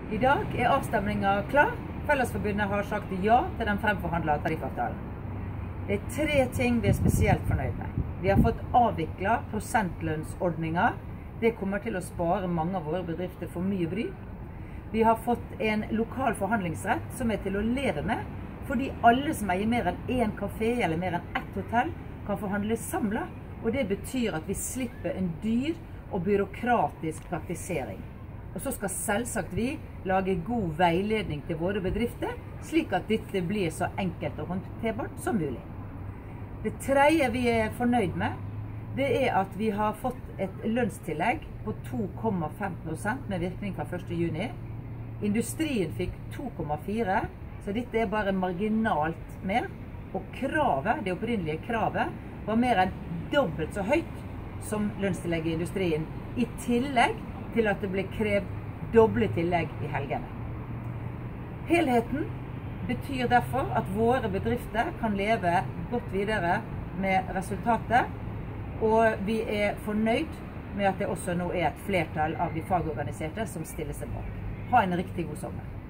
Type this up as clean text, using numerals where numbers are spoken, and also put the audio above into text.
I dag er avstemningen klar. Fellesforbundet har sagt ja til den fremforhandlede tariffavtalen. Det er 3 ting vi er spesielt fornøyd med. Vi har fått avviklet prosentlønnsordninger. Det kommer til å spare mange av våre bedrifter for mye bry. Vi har fått en lokal forhandlingsrett som er til å leve med, fordi alle som eier mer enn 1 kafé eller mer enn 1 hotell kan forhandle samlet, og det betyr at vi slipper en dyr og byråkratisk praktisering. Og så skal selvsagt vi lage god veiledning til våre bedrifter, slik at dette blir så enkelt og håndterbart som mulig. Det tredje vi er fornøyd med, det er at vi har fått et lønnstillegg på 2,5% med virkning fra 1. juni. Industrien fikk 2,4%, så dette er bare marginalt mer. Og kravet, det opprinnelige kravet, var mer enn dobbelt så høyt som lønnstillegget i industrien, i tillegg til at det ble krevd doble tillegg i helgene. Helheten betyr derfor at våre bedrifter kan leve godt videre med resultatet, og vi er fornøyd med at det også nå er et flertall av de fagorganiserte som stiller seg bak. Ha en riktig god sommer.